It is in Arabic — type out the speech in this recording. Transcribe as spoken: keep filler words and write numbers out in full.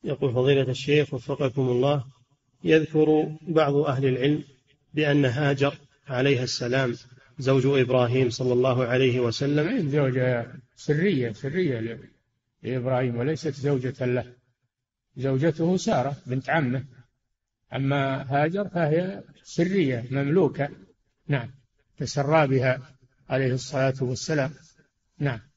يقول فضيلة الشيخ وفقكم الله، يذكر بعض أهل العلم بأن هاجر عليها السلام زوج إبراهيم صلى الله عليه وسلم زوجة سرية سرية لإبراهيم وليست زوجة له، زوجته سارة بنت عمه، أما هاجر فهي سرية مملوكة. نعم، تسرى بها عليه الصلاة والسلام. نعم.